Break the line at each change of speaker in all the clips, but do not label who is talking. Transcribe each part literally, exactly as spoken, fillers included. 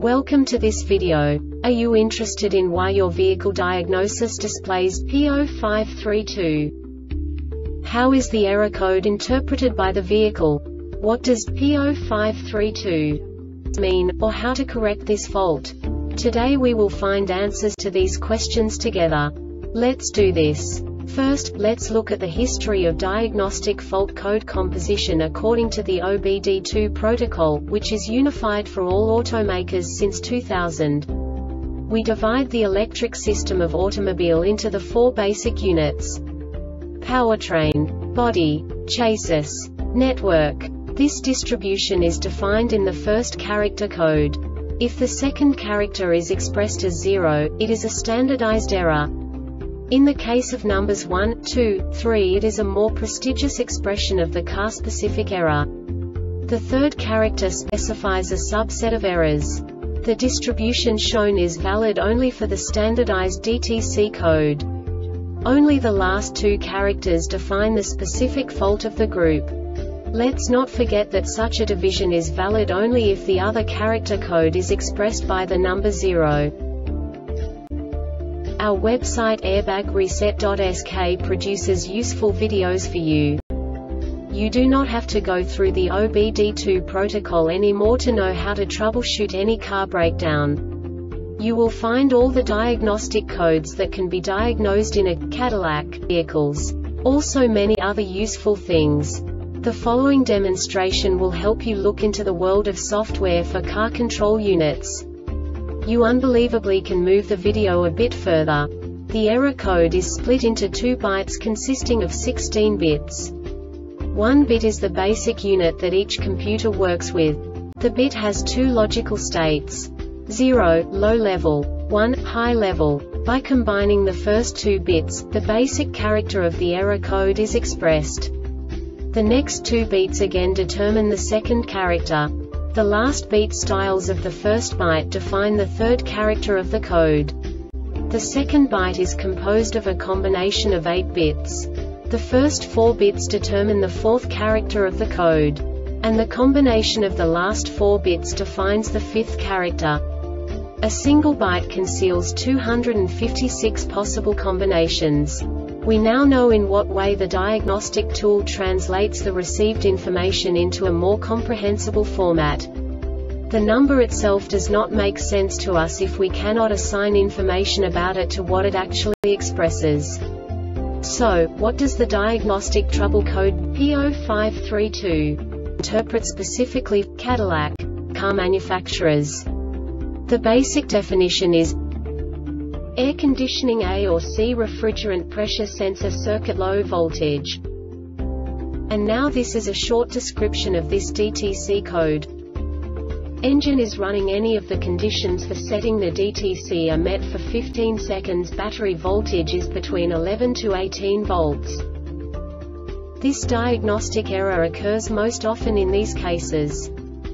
Welcome to this video. Are you interested in why your vehicle diagnosis displays P zero five three two? How is the error code interpreted by the vehicle? What does P zero five three two mean, or how to correct this fault? Today we will find answers to these questions together. Let's do this. First, let's look at the history of diagnostic fault code composition according to the O B D two protocol, which is unified for all automakers since two thousand. We divide the electric system of automobile into the four basic units: powertrain, body, chassis, network. This distribution is defined in the first character code. If the second character is expressed as zero, it is a standardized error. In the case of numbers one, two, three, it is a more prestigious expression of the car-specific error. The third character specifies a subset of errors. The distribution shown is valid only for the standardized D T C code. Only the last two characters define the specific fault of the group. Let's not forget that such a division is valid only if the other character code is expressed by the number zero. Our website airbag reset dot S K produces useful videos for you. You do not have to go through the O B D two protocol anymore to know how to troubleshoot any car breakdown. You will find all the diagnostic codes that can be diagnosed in a Cadillac vehicles. Also many other useful things. The following demonstration will help you look into the world of software for car control units. You unbelievably can move the video a bit further. The error code is split into two bytes consisting of sixteen bits. One bit is the basic unit that each computer works with. The bit has two logical states: zero, low level, one, high level. By combining the first two bits, the basic character of the error code is expressed. The next two beats again determine the second character. The last beat styles of the first byte define the third character of the code. The second byte is composed of a combination of eight bits. The first four bits determine the fourth character of the code. And the combination of the last four bits defines the fifth character. A single byte conceals two hundred fifty-six possible combinations. We now know in what way the diagnostic tool translates the received information into a more comprehensible format. The number itself does not make sense to us if we cannot assign information about it to what it actually expresses. So, what does the diagnostic trouble code P zero five three two interpret specifically for Cadillac car manufacturers? The basic definition is air conditioning A or C refrigerant pressure sensor circuit low voltage. And now this is a short description of this D T C code. Engine is running. Any of the conditions for setting the D T C are met for fifteen seconds. Battery voltage is between eleven to eighteen volts. This diagnostic error occurs most often in these cases.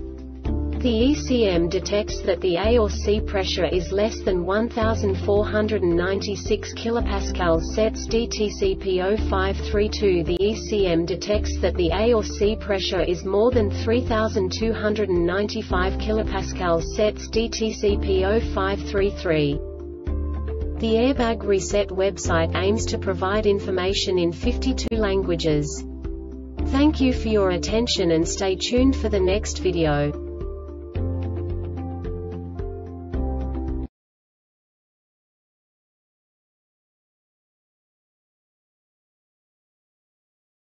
The E C M detects that the A or C pressure is less than one thousand four hundred ninety-six kilopascals. Sets D T C P zero five three two. The E C M detects that the A or C pressure is more than three thousand two hundred ninety-five kilopascals. Sets D T C P zero five three three. The Airbag Reset website aims to provide information in fifty-two languages. Thank you for your attention and stay tuned for the next video.